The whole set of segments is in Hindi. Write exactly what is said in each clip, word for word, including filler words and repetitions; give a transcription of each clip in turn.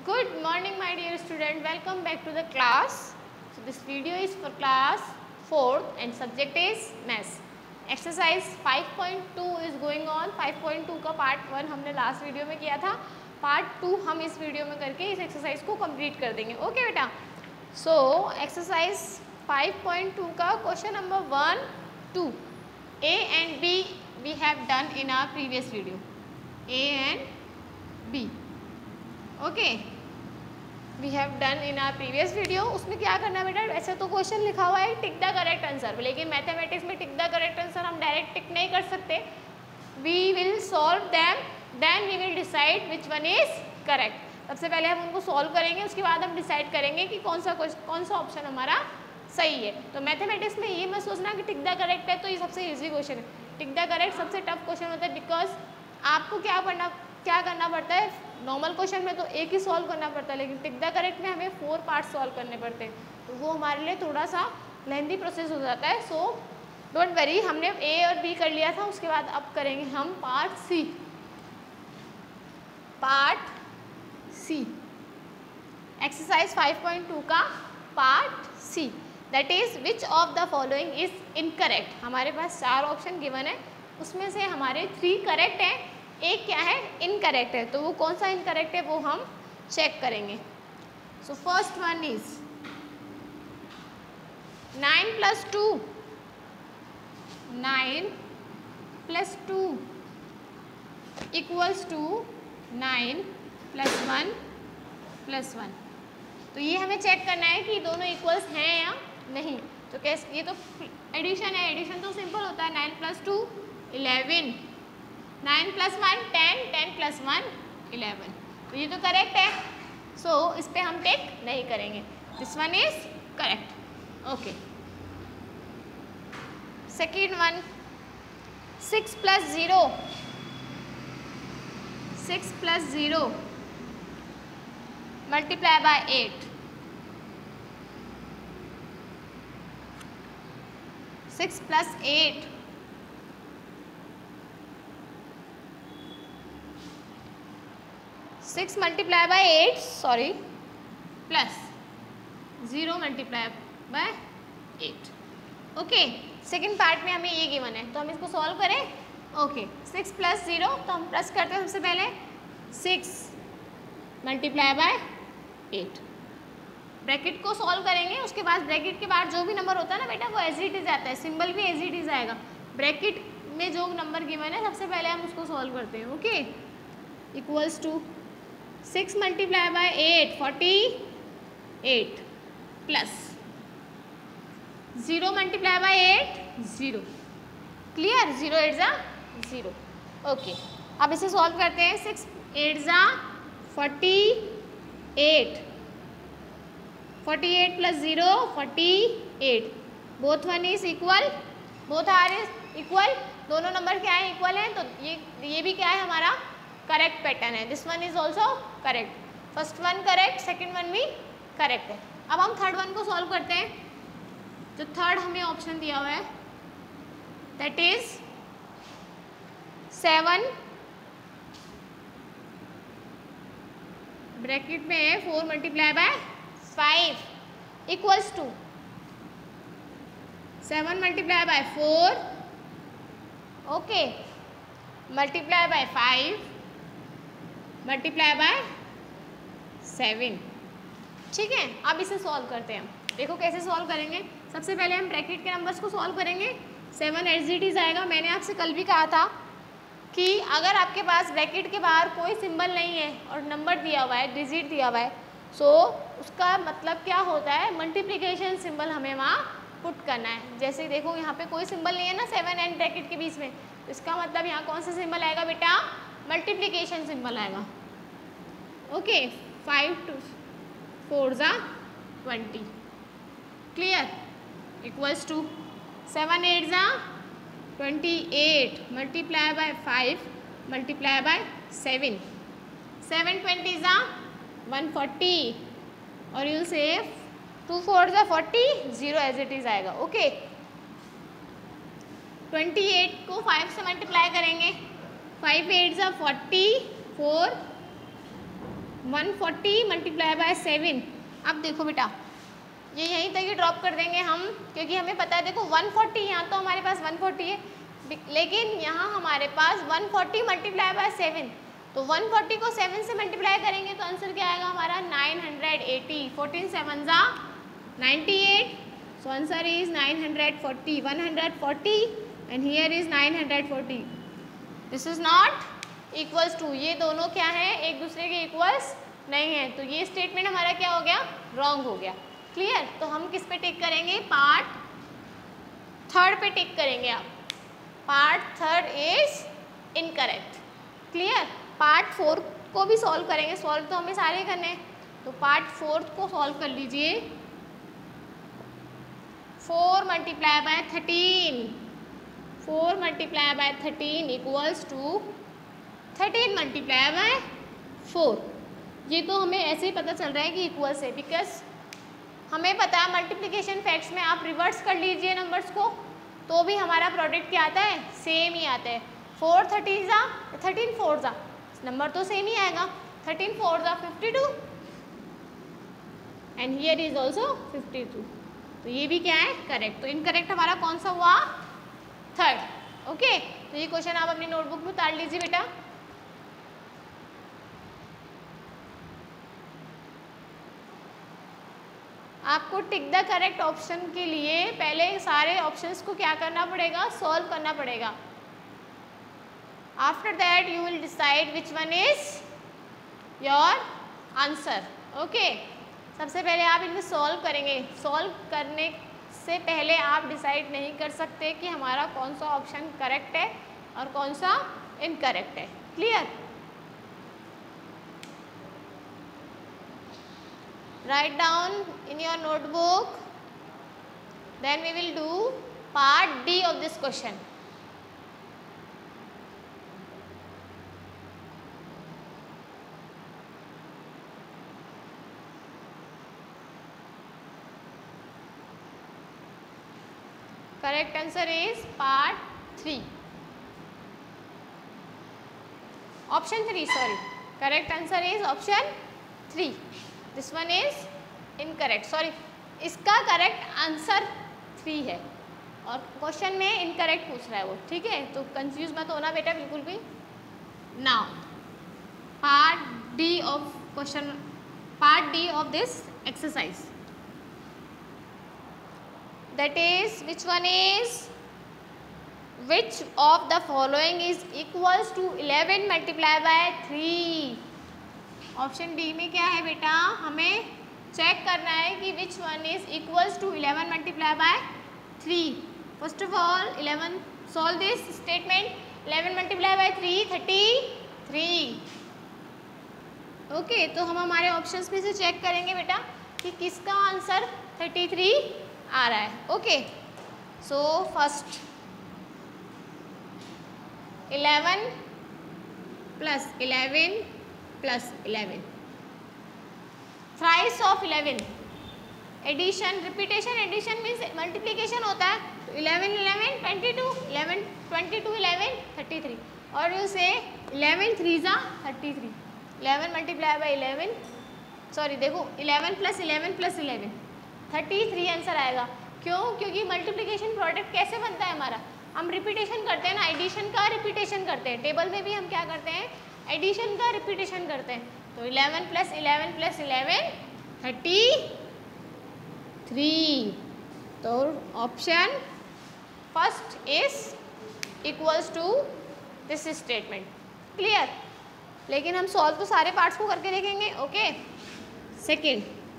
Good morning my dear student, welcome back to the class. So this video is for class fourth and subject is maths. Exercise five point two is going on. five point two का पार्ट वन हमने लास्ट वीडियो में किया था, पार्ट टू हम इस वीडियो में करके इस एक्सरसाइज को कंप्लीट कर देंगे. ओके बेटा, so exercise five point two का question number one two A and B we have done in our previous video. A and B. Okay, we have done in our previous video. उसमें क्या करना है बेटा, वैसे तो क्वेश्चन लिखा हुआ है टिक द करेक्ट आंसर, लेकिन मैथमेटिक्स में टिक द करेक्ट आंसर हम डायरेक्ट टिक नहीं कर सकते. We will solve them, then we will decide which one is correct. सबसे पहले हम उनको सॉल्व करेंगे, उसके बाद हम डिसाइड करेंगे कि कौन सा कौन सा ऑप्शन हमारा सही है. तो मैथमेटिक्स में ये मत सोचना कि टिक द करेक्ट है तो ये सबसे ईजी क्वेश्चन है. टिक द करेक्ट सबसे टफ क्वेश्चन होता है, बिकॉज आपको क्या पढ़ना क्या करना पड़ता है. नॉर्मल क्वेश्चन में तो एक ही सॉल्व करना पड़ता है, लेकिन टिक द करेक्ट में हमें फोर पार्ट सॉल्व करने पड़ते हैं, तो वो हमारे लिए थोड़ा सा लेंथी प्रोसेस हो जाता है. सो डोंट वरी, हमने ए और बी कर लिया था, उसके बाद अब करेंगे हम part C. Part C exercise five point two का part C, that is which of the following is incorrect. हमारे पास चार ऑप्शन गिवन है, उसमें से हमारे थ्री करेक्ट हैं, एक क्या है इनकरेक्ट है. तो वो कौन सा इनकरेक्ट है वो हम चेक करेंगे. So first one is nine plus two. Nine plus two equals to nine plus one plus one. तो ये हमें चेक करना है कि दोनों इक्वल्स हैं या नहीं. तो कैसे, ये तो एडिशन है, एडिशन तो सिंपल होता है. Nine plus two eleven, nine plus one ten, ten plus one eleven. तो ये तो करेक्ट है, सो so, इस पर हम टिक नहीं करेंगे. This one is correct. Okay, second one six plus zero. Six plus zero multiply by eight. Six plus eight six multiply by eight sorry plus zero multiply by eight. Okay, second part में हमें ये गिवन है, तो हम इसको सॉल्व करें. ओके, सिक्स प्लस ज़ीरो, तो हम प्लस करते हैं सबसे पहले. Six multiply by eight, bracket को सॉल्व करेंगे. उसके बाद ब्रैकेट के बाद जो भी नंबर होता है ना बेटा, वो एज इट इज आता है, सिंबल भी एज इट इज आएगा. ब्रैकेट में जो नंबर गिवन है सबसे पहले हम उसको सॉल्व करते हैं. Okay, equals to six multiply by eight forty eight plus zero multiply by eight zero. Clear, zero eight ज़ा ज़ीरो. ओके, अब इसे सॉल्व करते हैं. सिक्स एट ज़ा forty eight, forty eight plus zero forty eight. Both one is equal, both are is equal. दोनों नंबर क्या है, इक्वल है. तो ये ये भी क्या है हमारा करेक्ट पैटर्न है. This one is also correct. First one correct, second one भी करेक्ट है. अब हम थर्ड वन को सॉल्व करते हैं. जो थर्ड हमें ऑप्शन दिया हुआ है दैट इज सेवन, ब्रैकेट में है four multiply by five equals to seven multiply by four, okay, multiply by five multiply by seven. ठीक है, अब इसे सॉल्व करते हैं. देखो कैसे सॉल्व करेंगे. सबसे पहले हम ब्रैकेट के नंबर्स को सॉल्व करेंगे. सेवन एज इट इज आएगा. मैंने आपसे कल भी कहा था कि अगर आपके पास ब्रैकेट के बाहर कोई सिंबल नहीं है और नंबर दिया हुआ है, डिजिट दिया हुआ है, सो उसका मतलब क्या होता है, मल्टीप्लिकेशन सिंबल हमें वहाँ पुट करना है. जैसे देखो यहाँ पे कोई सिंबल नहीं है ना सेवन एंड ब्रैकेट के बीच में, इसका मतलब यहाँ कौन सा सिंबल आएगा बेटा, मल्टीप्लिकेशन सिंबल आएगा. ओके, फाइव टू फोर ज़ा twenty. Clear, equals to seven eight ज़ा twenty eight multiply by five multiply by seven. Seven twenty ज़ा वन फोर्टी, और यू से टू फोर ज़ा forty, zero as it is आएगा. ओके, ट्वेंटी एट को फाइव से मल्टीप्लाई करेंगे. फाइव एट ज़ा forty, four one forty multiply by seven. अब देखो बेटा ये यहीं तक ही ड्रॉप कर देंगे हम, क्योंकि हमें पता है देखो वन फोर्टी यहाँ तो हमारे पास वन फोर्टी है, लेकिन यहाँ हमारे पास one forty multiply by seven, तो वन फोर्टी को सेवन से मल्टीप्लाई करेंगे तो आंसर क्या आएगा हमारा nine hundred eighty. Fourteen seven जा ninety eight, so answer is nine hundred forty, one hundred forty and here is nine hundred forty. This is not equals to, ये दोनों क्या है एक दूसरे के इक्वल्स नहीं है, तो ये स्टेटमेंट हमारा क्या हो गया, रॉन्ग हो गया। क्लियर? तो हम किस पे टिक करेंगे, पार्ट थर्ड पे टिक करेंगे आप, part third is incorrect. Clear? Part four को भी सॉल्व करेंगे, सॉल्व तो हमें सारे करने हैं, तो पार्ट फोर्थ को सॉल्व कर लीजिए। Four multiply by thirteen, four multiply by thirteen equals to thirteen multiply by four. ये तो हमें ऐसे ही पता चल रहा है कि इक्वल्स है, बिकॉज हमें पता है मल्टीप्लिकेशन फैक्ट्स में आप रिवर्स कर लीजिए नंबर्स को तो भी हमारा प्रोडक्ट क्या आता है, सेम ही आता है। फोर थर्टीन जा थर्टीन फोर जा, नंबर तो सेम ही आएगा, थर्टीन फोर जा fifty two and here is also fifty two, तो ये भी क्या है, करेक्ट। तो इनकरेक्ट हमारा कौन सा हुआ, थर्ड। ओके, तो ये क्वेश्चन आप अपनी नोटबुक में उतार लीजिए बेटा। आपको टिक द करेक्ट ऑप्शन के लिए पहले सारे ऑप्शंस को क्या करना पड़ेगा, सॉल्व करना पड़ेगा। After that you will decide which one is your answer. Okay, सबसे पहले आप इनको सॉल्व करेंगे, सॉल्व करने से पहले आप डिसाइड नहीं कर सकते कि हमारा कौन सा ऑप्शन करेक्ट है और कौन सा इनकरेक्ट है। Clear? Write down in your notebook, then we will do part D of this question. Correct answer is part three. Option three, sorry. Correct answer is option three. This one is incorrect, sorry इसका करेक्ट आंसर थ्री है और क्वेश्चन में इनकरेक्ट पूछ रहा है वो। ठीक है, तो कंफ्यूज मत होना बेटा बिल्कुल भी। Now part D of question, part D of this exercise, that is which one is which of the following is equals to eleven multiply by three. Option D में क्या है बेटा, हमें चेक करना है कि which one is equals to eleven multiply by three. First of all eleven, solve this statement, eleven multiply by three thirty three. Okay, तो हम हमारे ऑप्शंस में से चेक करेंगे बेटा कि किसका आंसर थर्टी थ्री आ रहा है। Okay, so first eleven plus eleven plus eleven, thrice of eleven, addition, repetition, addition means multiplication होता है, तो eleven eleven twenty two, eleven twenty two eleven thirty three, और यू से इलेवन थ्री जा thirty three, eleven multiply by eleven, sorry देखो eleven plus eleven plus eleven thirty three answer आएगा। क्यों? क्योंकि मल्टीप्लिकेशन प्रोडक्ट कैसे बनता है हमारा, हम रिपीटेशन करते हैं ना, एडिशन का रिपीटेशन करते हैं, टेबल में भी हम क्या करते हैं, एडिशन का रिपीटेशन करते हैं। तो eleven plus eleven plus eleven thirty three, तो option first is equals to this statement. Clear? लेकिन हम सॉल्व तो सारे पार्ट्स को करके देखेंगे। Okay, second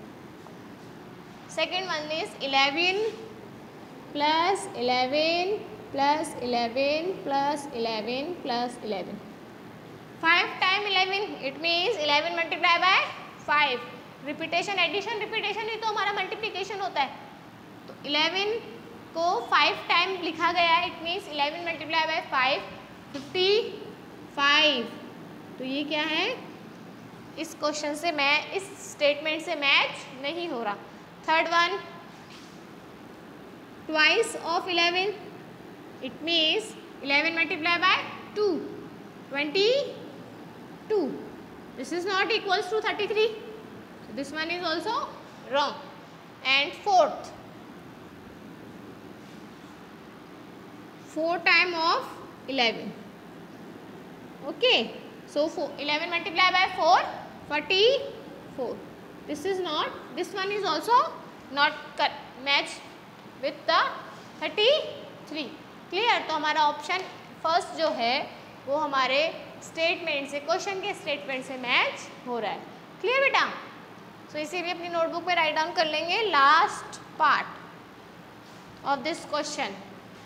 second one is eleven plus eleven plus eleven plus eleven plus eleven, five time eleven, it means eleven multiply by five, repetition addition repetition ही तो हमारा मल्टीप्लिकेशन होता है, तो इलेवन को फाइव टाइम लिखा गया है, it means eleven multiply by five fifty five. तो ये क्या है, इस क्वेश्चन से मैं इस स्टेटमेंट से मैच नहीं हो रहा। Third one, twice of eleven, it means eleven multiply by two twenty two, This is not equals to thirty-three. So this one is also wrong. And fourth, four time of eleven. Okay. So four, eleven multiplied by four, forty-four. This is not, this one is also not matched with the thirty-three. Clear? तो हमारा ऑप्शन फर्स्ट जो है वो हमारे स्टेटमेंट से, क्वेश्चन के स्टेटमेंट से मैच हो रहा है. क्लियर बेटा? सो so, इसीलिए अपनी नोटबुक पे राइट डाउन कर लेंगे last part of this question.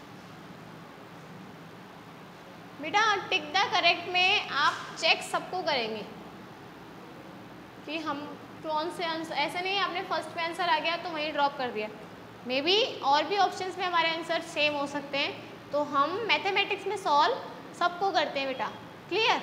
बेटा टिक द करेक्ट में आप चेक सबको करेंगे कि हम कौन से आंसर, ऐसे नहीं आपने फर्स्ट पे आंसर आ गया तो वहीं ड्रॉप कर दिया. मे बी और भी ऑप्शंस में हमारे आंसर सेम हो सकते हैं, तो हम मैथमेटिक्स में सॉल्व सबको करते हैं बेटा. Clear?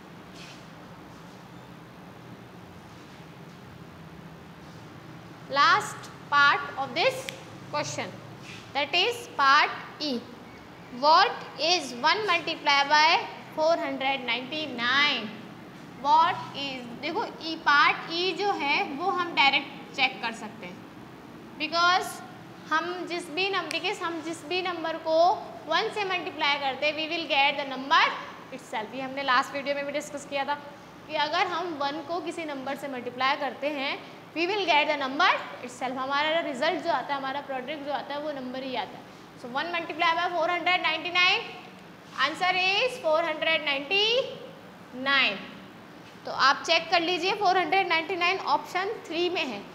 Last part of this question, that is part E. What is one multiply by four hundred ninety nine? What is, देखो ई पार्ट ई जो है वो हम डायरेक्ट चेक कर सकते हैं, बिकॉज हम जिस भी नंबर, बिकॉज हम जिस भी नंबर को वन से मल्टीप्लाई करते हैं we will get the number itself. ये हमने लास्ट वीडियो में भी डिस्कस किया था कि अगर हम वन को किसी नंबर से मल्टीप्लाई करते हैं we will get the number itself. हमारा रिजल्ट जो आता है, हमारा प्रोडक्ट जो आता है वो नंबर ही आता है. So one multiply by four hundred ninety nine, answer is four hundred ninety nine. तो आप चेक कर लीजिए, four hundred ninety nine option three में है.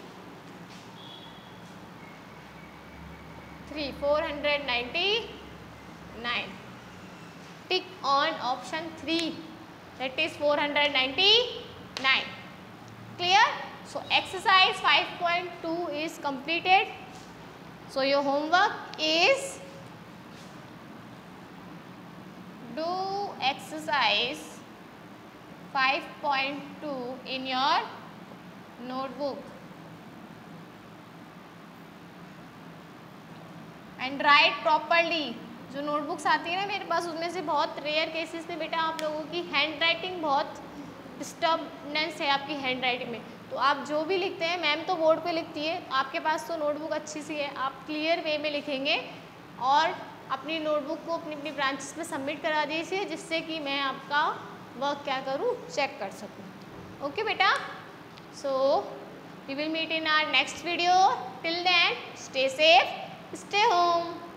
Three, four hundred ninety nine. Tick on option three, that is four hundred ninety nine. Clear? So exercise five point two is completed. So your homework is do exercise five point two in your notebook and write properly. जो नोटबुक्स आती है ना मेरे पास, उसमें से बहुत रेयर केसेस में बेटा आप लोगों की हैंड राइटिंग बहुत डिस्टर्बनेंस है आपकी हैंड राइटिंग में. तो आप जो भी लिखते हैं, मैम तो बोर्ड पे लिखती है, आपके पास तो नोटबुक अच्छी सी है, आप क्लियर वे में लिखेंगे और अपनी नोटबुक को अपनी अपनी ब्रांचेस में सबमिट करा दीजिए, जिससे कि मैं आपका वर्क क्या करूँ, चेक कर सकूँ. ओके बेटा? So we will meet in our next video. Till then stay safe, stay home.